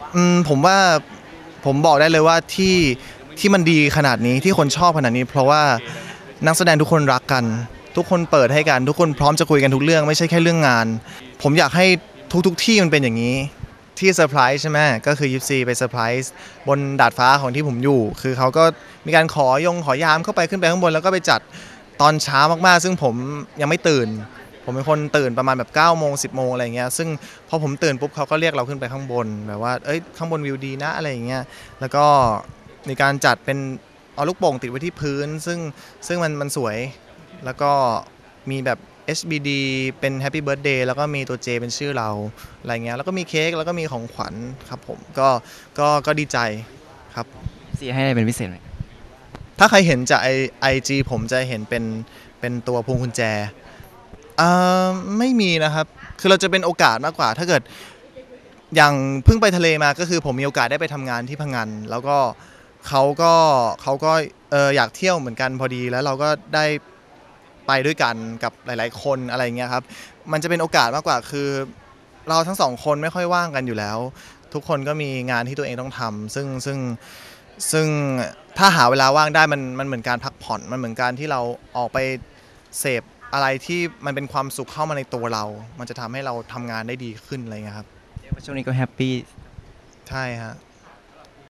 ผมว่าผมบอกได้เลยว่าที่มันดีขนาดนี้ที่คนชอบขนาดนี้เพราะว่านักแสดงทุกคนรักกันทุกคนเปิดให้กันทุกคนพร้อมจะคุยกันทุกเรื่องไม่ใช่แค่เรื่องงานผมอยากให้ทุกที่มันเป็นอย่างนี้ที่เซอร์ไพรส์ใช่ไหมก็คือยิปซีไปเซอร์ไพรส์บนดาดฟ้าของที่ผมอยู่คือเขาก็มีการขอยามเข้าไปขึ้นไปข้างบนแล้วก็ไปจัดตอนเช้ามากๆซึ่งผมยังไม่ตื่นผมเป็นคนตื่นประมาณแบบ9 โมง10 โมงอะไรเงี้ยซึ่งพอผมตื่นปุ๊บเขาก็เรียกเราขึ้นไปข้างบนแบบว่าเอ้ยข้างบนวิวดีนะอะไรอย่างเงี้ยแล้วก็มีการจัดเป็นเอาลูกโป่งติดไว้ที่พื้นซึ่งมันสวยแล้วก็มีแบบ HBD เป็น Happy Birthday แล้วก็มีตัว J เป็นชื่อเราอะไรเงี้ยแล้วก็มีเค้กแล้วก็มีของขวัญครับผมก็ดีใจครับซีให้อะไรเป็นพิเศษไหมถ้าใครเห็นจากIGผมจะเห็นเป็นตัวพวงกุญแจอ่ไม่มีนะครับคือเราจะเป็นโอกาสมากกว่าถ้าเกิดอย่างเพิ่งไปทะเลมาก็คือผมมีโอกาสได้ไปทำงานที่พังงานแล้วก็เขาก็เขาก็อยากเที่ยวเหมือนกันพอดีแล้วเราก็ได้ไปด้วยกันกับหลายๆคนอะไรเงี้ยครับมันจะเป็นโอกาสมากกว่าคือเราทั้งสองคนไม่ค่อยว่างกันอยู่แล้วทุกคนก็มีงานที่ตัวเองต้องทำซึ่งถ้าหาเวลาว่างได้มันเหมือนการพักผ่อนมันเหมือนการที่เราออกไปเสพอะไรที่มันเป็นความสุขเข้ามาในตัวเรามันจะทำให้เราทำงานได้ดีขึ้นอะไรเงี้ยครับช่วงนี้ก็แฮปปี้ใช่ฮะ